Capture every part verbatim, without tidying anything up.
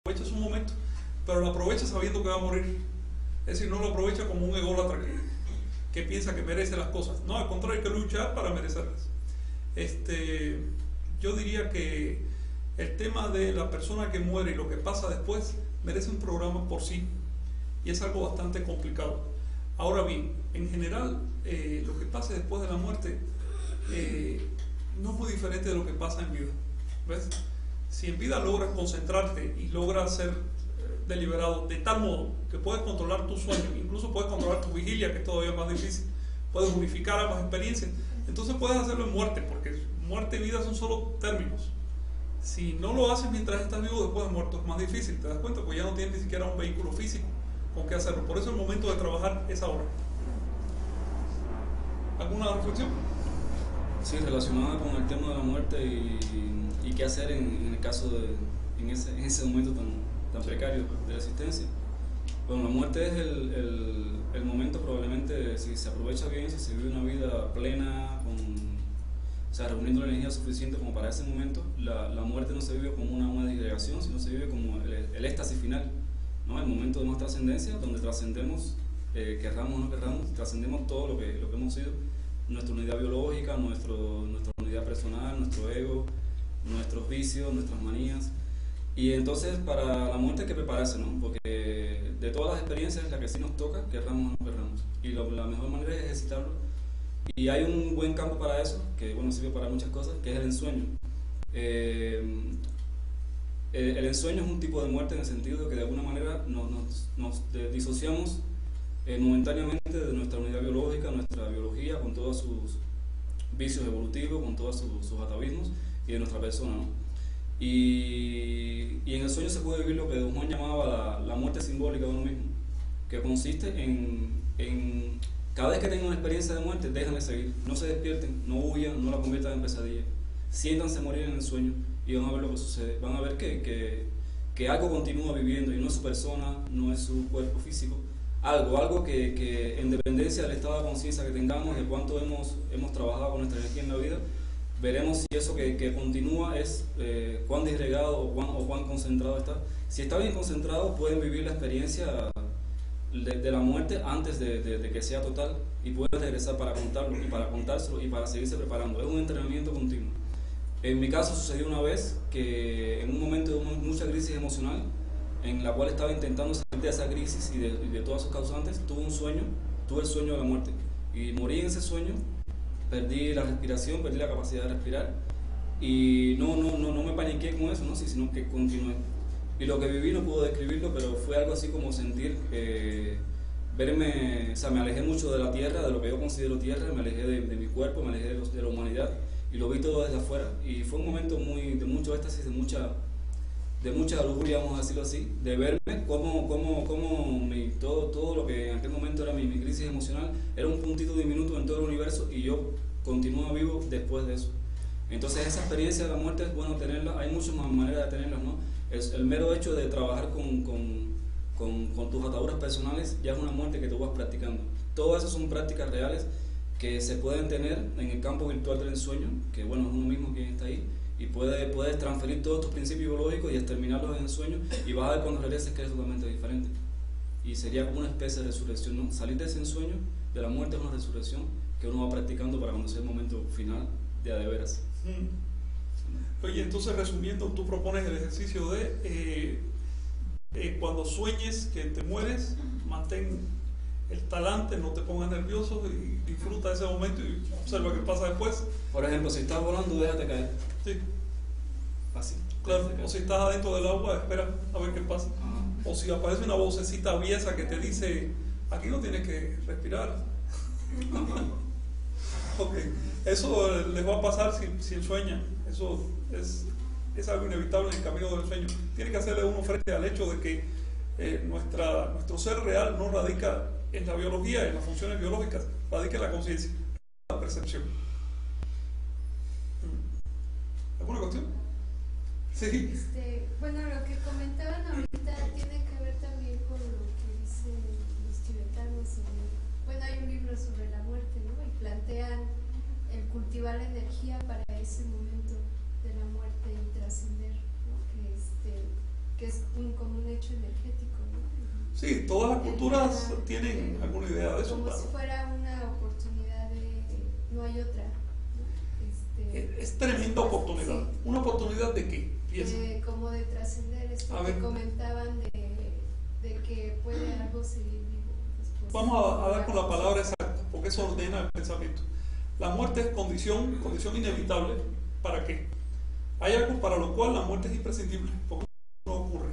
aprovecha su momento, pero lo aprovecha sabiendo que va a morir. Es decir, no lo aprovecha como un ególatra que, que piensa que merece las cosas. No, al contrario, hay que luchar para merecerlas. Este, yo diría que el tema de la persona que muere y lo que pasa después merece un programa por sí, y es algo bastante complicado. Ahora bien, en general, eh, lo que pasa después de la muerte eh, no es muy diferente de lo que pasa en vida. ¿Ves? Si en vida logras concentrarte y logras ser deliberado de tal modo que puedes controlar tu sueño, incluso puedes controlar tu vigilia, que es todavía más difícil, puedes unificar ambas experiencias, entonces puedes hacerlo en muerte, porque muerte y vida son solo términos. Si no lo haces mientras estás vivo, después de muerto es más difícil, ¿te das cuenta? Pues ya no tienes ni siquiera un vehículo físico con qué hacerlo. Por eso el momento de trabajar es ahora. ¿Alguna reflexión? Sí, relacionada con el tema de la muerte y, y qué hacer en, en el caso de, en ese, en ese momento tan, tan precario de la existencia. Bueno, la muerte es el, el, el momento probablemente, si se aprovecha bien, si se vive una vida plena, con, o sea, reuniendo la energía suficiente como para ese momento, la, la muerte no se vive como una, una disgregación, sino se vive como el, el éxtasis final, ¿no? El momento de más trascendencia, donde trascendemos, eh, querramos o no querramos, trascendemos todo lo que, lo que hemos sido, nuestra unidad biológica, nuestro, nuestra unidad personal, nuestro ego, nuestros vicios, nuestras manías. Y entonces para la muerte hay que prepararse, ¿no? Porque de todas las experiencias, la que sí nos toca, querramos o no querramos. Y lo, la mejor manera es ejercitarlo. Y hay un buen campo para eso, que bueno, sirve para muchas cosas, que es el ensueño. Eh, el, el ensueño es un tipo de muerte en el sentido de que de alguna manera nos, nos, nos disociamos eh, momentáneamente de nuestra unidad biológica, nuestra biología, con todos sus vicios evolutivos, con todos sus, sus atavismos, y de nuestra persona, ¿no? Y, y en el sueño se puede vivir lo que Don Juan llamaba la, la muerte simbólica de uno mismo, que consiste en, en cada vez que tengan una experiencia de muerte, déjenle seguir, no se despierten, no huyan, no la conviertan en pesadilla, siéntanse morir en el sueño y van a ver lo que sucede, van a ver que, que, que algo continúa viviendo y no es su persona, no es su cuerpo físico, algo, algo que, que en dependencia del estado de conciencia que tengamos, de cuánto hemos, hemos trabajado con nuestra energía en la vida, veremos si eso que, que continúa es eh, cuán disgregado o cuán, o cuán concentrado está. Si está bien concentrado, pueden vivir la experiencia de, de la muerte antes de, de, de que sea total, y pueden regresar para contarlo y para contárselo y para seguirse preparando. Es un entrenamiento continuo. En mi caso sucedió una vez que en un momento de mucha crisis emocional, en la cual estaba intentando salir de esa crisis y de, y de todas sus causantes, tuve un sueño, tuve el sueño de la muerte y morí en ese sueño. Perdí la respiración, perdí la capacidad de respirar y no, no, no, no me paniqué con eso, ¿no? Sí, sino que continué. Y lo que viví no puedo describirlo, pero fue algo así como sentir, eh, verme, o sea, me alejé mucho de la tierra, de lo que yo considero tierra, me alejé de, de mi cuerpo, me alejé de, los, de la humanidad y lo vi todo desde afuera. Y fue un momento muy, de mucho éxtasis, de mucha, de mucha lujuria, vamos a decirlo así, de verme cómo, cómo, cómo mi, todo, todo lo que en aquel momento era mi, mi crisis emocional era un puntito diminuto en todo el universo y yo continuaba vivo después de eso. Entonces esa experiencia de la muerte es bueno tenerla, hay muchas más maneras de tenerlas, ¿no? Es el mero hecho de trabajar con, con, con, con tus ataduras personales ya es una muerte que tú vas practicando. Todas esas son prácticas reales que se pueden tener en el campo virtual del ensueño, que bueno, es uno mismo quien está ahí, y puede, puedes transferir todos tus principios biológicos y exterminarlos en el sueño, y vas a ver cuando regreses que es totalmente diferente. Y sería como una especie de resurrección, ¿no? Salir de ese ensueño, de la muerte, es una resurrección que uno va practicando para conocer el momento final de a de veras. Mm. Oye, entonces resumiendo, tú propones el ejercicio de eh, eh, cuando sueñes que te mueres, mantén el talante, no te pongas nervioso y disfruta de ese momento y observa qué pasa después. Por ejemplo, si estás volando, déjate caer. Sí. Así. Claro, o si estás adentro del agua, espera a ver qué pasa. Ajá. O si aparece una vocecita aviesa que te dice, aquí no tienes que respirar. Ok, eso les va a pasar si, si sueñan. Eso es, es algo inevitable en el camino del sueño. Tiene que hacerle uno frente al hecho de que eh, nuestra, nuestro ser real no radica en la biología, en las funciones biológicas, radica en la conciencia, en la percepción. ¿Alguna cuestión? Sí. Este, bueno, lo que comentaban ahorita tiene que ver también con lo que dicen los tibetanos. Bueno, hay un libro sobre la muerte, ¿no? Y plantean el cultivar la energía para ese momento de la muerte y trascender, ¿no? Que, este, que es un como un hecho energético, ¿no? Sí, todas las culturas tienen alguna idea de eso. Como Claro. si fuera una oportunidad de no hay otra, ¿no? Este, Es, es tremenda oportunidad. Sí. ¿Una oportunidad de qué? Piensa. de, como de trascender esto A que ver. comentaban de, de que puede algo seguir vivo después. Vamos a, a dar con la palabra exacta, porque eso ordena el pensamiento. La muerte es condición, condición inevitable. ¿Para qué? Hay algo para lo cual la muerte es imprescindible, porque no ocurre.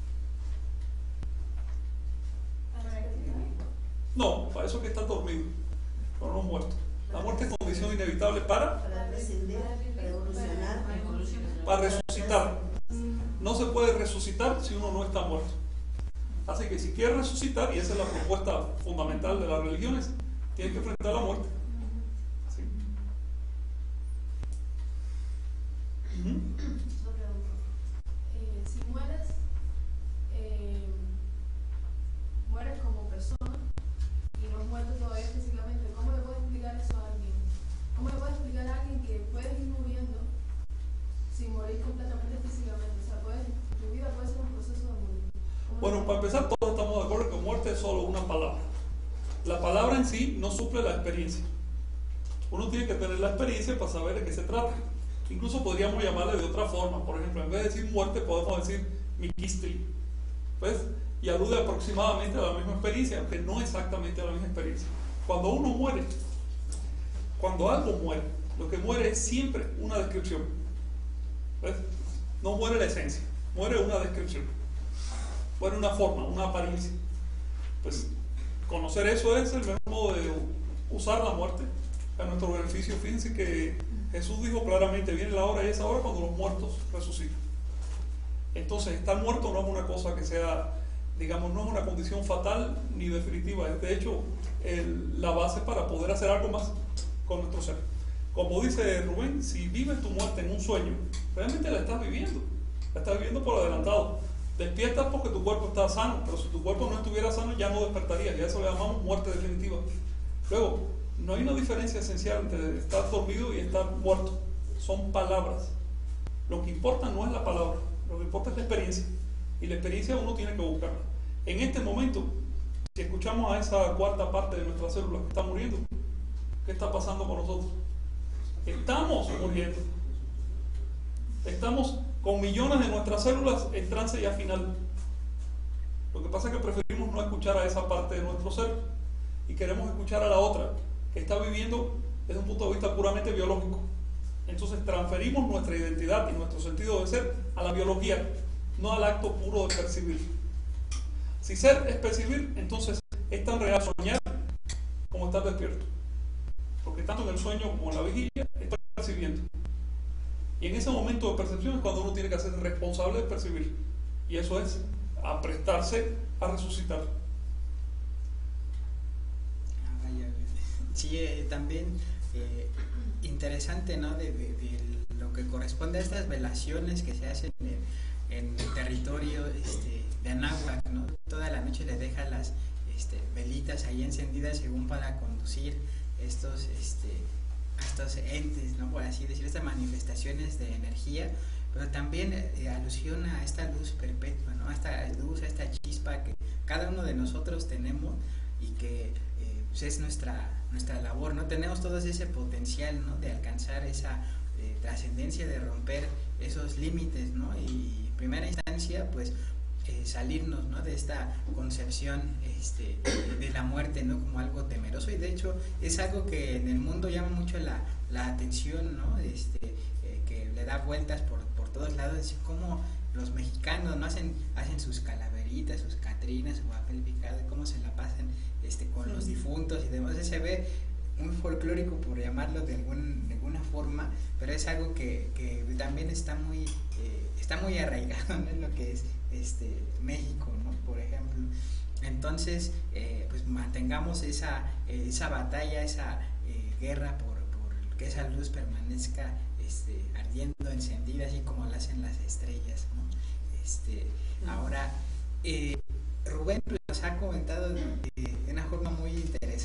No, para eso que está dormido, pero no muerto. La muerte es condición inevitable para, Para trascender, para evolucionar. para resucitar. No se puede resucitar si uno no está muerto. Así que si quiere resucitar, y esa es la propuesta fundamental de las religiones, tiene que enfrentar la muerte. ¿Sí? Ujú. Otra pregunta. Eh, si mueres, eh, mueres como persona y no has muerto todavía físicamente, ¿cómo le puedes explicar eso a alguien? ¿Cómo le puedes explicar a alguien que puedes ir muriendo sin morir completamente físicamente? O sea, puedes, tu vida puede ser un proceso de morir. ¿Cómo Bueno, le- para empezar, todos estamos de acuerdo que muerte es solo una palabra. La palabra en sí no suple la experiencia. Uno tiene que tener la experiencia para saber de qué se trata. Incluso podríamos llamarle de otra forma. Por ejemplo, en vez de decir muerte, podemos decir mikistri. ¿Ves? Y alude aproximadamente a la misma experiencia, aunque no exactamente a la misma experiencia. Cuando uno muere, cuando algo muere, lo que muere es siempre una descripción. ¿Ves? No muere la esencia, muere una descripción. Muere una forma, una apariencia. Pues conocer eso es el mejor modo de usar la muerte a nuestro beneficio. Fíjense que Jesús dijo claramente, viene la hora y esa hora cuando los muertos resucitan. Entonces, estar muerto no es una cosa que sea, digamos, no es una condición fatal ni definitiva. Es de hecho el, la base para poder hacer algo más con nuestro ser. Como dice Rubén, si vives tu muerte en un sueño, realmente la estás viviendo. La estás viviendo por adelantado. Despiertas porque tu cuerpo está sano, pero si tu cuerpo no estuviera sano ya no despertarías, y a eso le llamamos muerte definitiva. Luego, no hay una diferencia esencial entre estar dormido y estar muerto. Son palabras. Lo que importa no es la palabra, lo que importa es la experiencia. Y la experiencia uno tiene que buscarla. En este momento, si escuchamos a esa cuarta parte de nuestras células que está muriendo, ¿qué está pasando con nosotros? Estamos muriendo. Estamos con millones de nuestras células en trance ya final. Lo que pasa es que preferimos no escuchar a esa parte de nuestro ser y queremos escuchar a la otra, que está viviendo desde un punto de vista puramente biológico. Entonces transferimos nuestra identidad y nuestro sentido de ser a la biología, no al acto puro de percibir. Si ser es percibir, entonces es tan real soñar como estar despierto. Porque tanto en el sueño como en la vigilia estoy percibiendo. Y en ese momento de percepción es cuando uno tiene que ser responsable de percibir. Y eso es aprestarse a resucitar. Ah, vaya. Sí, eh, también eh, interesante, ¿no? De, de, de lo que corresponde a estas velaciones que se hacen en, en el territorio este, de Anáhuac, ¿no? Toda la noche le deja las este, velitas ahí encendidas según para conducir estos, este, estos entes, ¿no? Por así decir, estas manifestaciones de energía, pero también eh, alusiona a esta luz perpetua, ¿no? A esta luz, a esta chispa que cada uno de nosotros tenemos y que eh, pues es nuestra, nuestra labor, ¿no? Tenemos todo ese potencial, ¿no? De alcanzar esa eh, trascendencia, de romper esos límites, ¿no? Y en primera instancia, pues, eh, salirnos, ¿no? De esta concepción este, de la muerte, ¿no? Como algo temeroso, y de hecho es algo que en el mundo llama mucho la, la atención, ¿no? Este, eh, que le da vueltas por, por todos lados, es como los mexicanos, ¿no? hacen, hacen sus calaveritas, sus catrinas, su papel picado, cómo se la pasan este, con sí. los difuntos y demás. Se ve muy folclórico, por llamarlo de, algún, de alguna forma, pero es algo que, que también está muy, eh, está muy arraigado, ¿no? En lo que es este, México, ¿no? Por ejemplo. Entonces, eh, pues mantengamos esa, eh, esa batalla, esa eh, guerra por, por que esa luz permanezca este, ardiendo, encendida, así como lo hacen las estrellas, ¿no? Este, ahora, eh, Rubén nos ha comentado de, de una forma muy interesante, ¿no?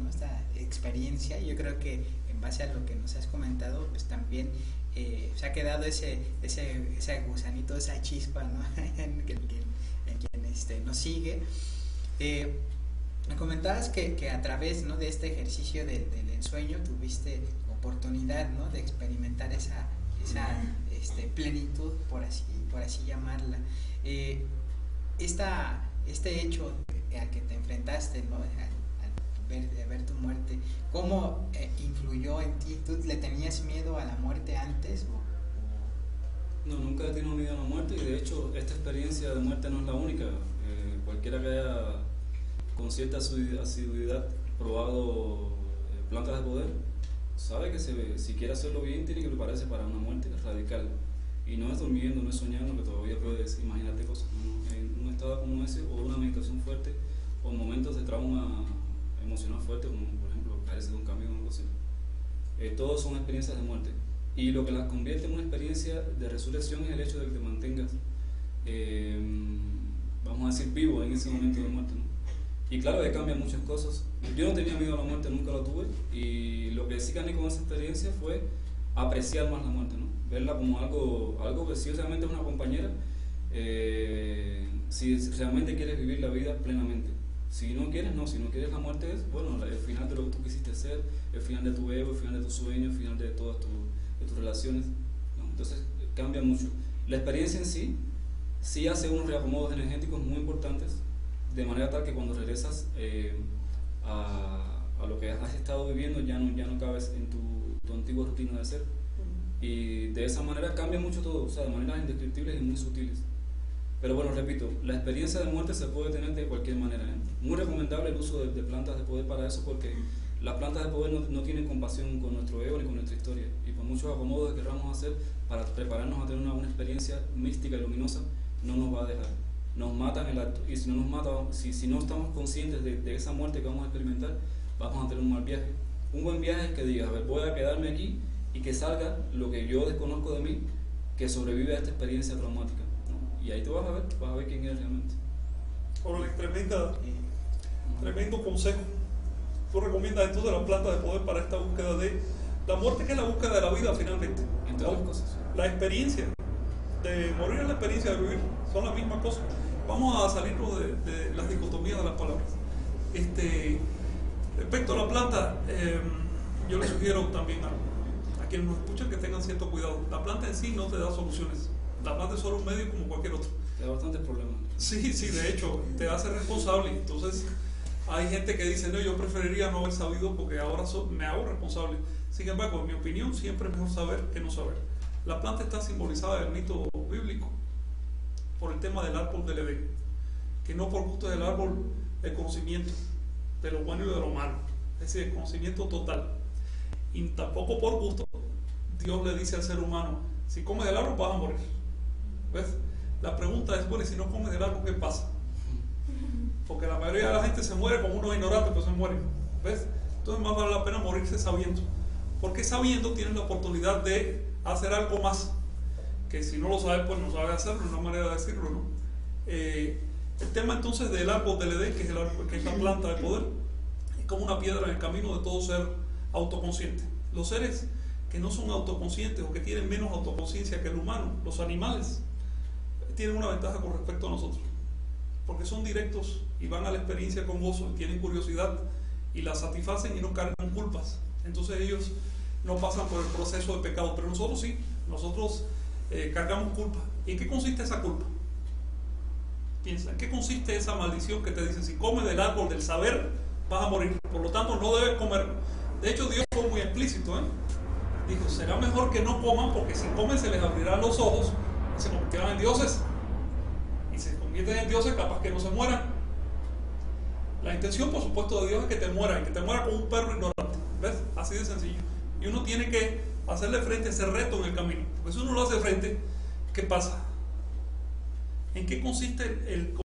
¿no? Esta experiencia. Yo creo que en base a lo que nos has comentado, pues también eh, se ha quedado ese, ese, ese gusanito, esa chispa, ¿no? en, en, en quien este, nos sigue. Eh, me comentabas que, que a través, ¿no?, de este ejercicio de, del ensueño tuviste oportunidad, ¿no?, de experimentar esa, esa este, plenitud, por así, por así llamarla. Eh, esta, este hecho al que te enfrentaste, ¿no?, al, al ver, de ver tu muerte, ¿cómo eh, influyó en ti? ¿Tú le tenías miedo a la muerte antes? O, o... No, nunca he tenido miedo a la muerte, y de hecho esta experiencia de muerte no es la única. Eh, cualquiera que haya con cierta asiduidad probado eh, plantas de poder sabe que se, si quiere hacerlo bien tiene que prepararse para una muerte radical, y no es durmiendo, no es soñando, que todavía puedes imaginarte cosas, ¿no? En un estado como ese, o una meditación fuerte, o en momentos de trauma emocional fuerte, como por ejemplo caerse de un camión o algo así, eh, todos son experiencias de muerte, y lo que las convierte en una experiencia de resurrección es el hecho de que te mantengas eh, vamos a decir vivo en ese momento de muerte, ¿no? Y claro que cambian muchas cosas. Yo no tenía miedo a la muerte, nunca lo tuve, y lo que sí gané con esa experiencia fue apreciar más la muerte, ¿no? Verla como algo, algo que si realmente es una compañera, eh, si realmente quieres vivir la vida plenamente. Si no quieres, no, si no quieres, la muerte es, bueno, el final de lo que tú quisiste ser, el final de tu ego, el final de tus sueños, el final de todas tu, de tus relaciones, ¿no? Entonces cambia mucho. La experiencia en sí, sí hace unos reacomodos energéticos muy importantes, de manera tal que cuando regresas eh, a, a lo que has estado viviendo ya no, ya no cabes en tu, tu antigua rutina de ser, y de esa manera cambia mucho todo, o sea, de maneras indescriptibles y muy sutiles. Pero bueno, repito, la experiencia de muerte se puede tener de cualquier manera, ¿eh? Muy recomendable el uso de, de plantas de poder para eso, porque las plantas de poder no, no tienen compasión con nuestro ego ni con nuestra historia, y por muchos acomodos que queramos hacer para prepararnos a tener una, una experiencia mística y luminosa, no nos va a dejar. Nos matan el acto, y si no nos mata, si, si no estamos conscientes de, de esa muerte que vamos a experimentar, vamos a tener un mal viaje. Un buen viaje es que digas, a ver, voy a quedarme aquí y que salga lo que yo desconozco de mí, que sobrevive a esta experiencia traumática, ¿no? Y ahí te vas a ver, vas a ver quién eres realmente. Órale, tremenda, tremendo consejo. Tú recomiendas entonces las plantas de poder para esta búsqueda de la muerte, que es la búsqueda de la vida finalmente. Entre otras cosas. La experiencia de morir es la experiencia de vivir, son las mismas cosas. Vamos a salirnos de, de las dicotomías de las palabras. Este, respecto a la planta, eh, yo les sugiero también a, a quienes nos escuchan que tengan cierto cuidado. La planta en sí no te da soluciones. La planta es solo un medio como cualquier otro. Te da bastantes problemas. Sí, sí, de hecho, te hace responsable. Entonces, hay gente que dice, no, yo preferiría no haber sabido porque ahora so, me hago responsable. Sin embargo, en mi opinión, siempre es mejor saber que no saber. La planta está simbolizada en el mito bíblico por el tema del árbol del Edén, que no por gusto del árbol el conocimiento de lo bueno y de lo malo, es decir, el conocimiento total, y tampoco por gusto Dios le dice al ser humano, si comes del árbol vas a morir. ¿Ves? La pregunta es, bueno, y si no comes del árbol, ¿qué pasa? Porque la mayoría de la gente se muere como unos ignorantes, pero se mueren. ¿Ves? Entonces más vale la pena morirse sabiendo, porque sabiendo tienes la oportunidad de hacer algo más, que si no lo sabes, pues no sabes hacerlo, es una manera de decirlo, ¿no? Eh, el tema entonces del árbol del Edén, que es, el árbol, que es la planta de poder, es como una piedra en el camino de todo ser autoconsciente. Los seres que no son autoconscientes o que tienen menos autoconciencia que el humano, los animales, tienen una ventaja con respecto a nosotros, porque son directos y van a la experiencia con gozo, y tienen curiosidad y la satisfacen y no cargan culpas. Entonces ellos no pasan por el proceso de pecado, pero nosotros sí, nosotros eh, cargamos culpa. ¿Y en qué consiste esa culpa? Piensa, ¿en qué consiste esa maldición que te dice, si comes del árbol del saber, vas a morir? Por lo tanto, no debes comer. De hecho, Dios fue muy explícito, ¿eh? Dijo, será mejor que no coman, porque si comen se les abrirán los ojos y se convertirán en dioses. Y si se convierten en dioses, capaz que no se mueran. La intención, por supuesto, de Dios es que te mueras, y que te muera como un perro ignorante. ¿Ves? Así de sencillo. Y uno tiene que hacerle frente a ese reto en el camino. Porque si uno lo hace frente, ¿qué pasa? ¿En qué consiste el, el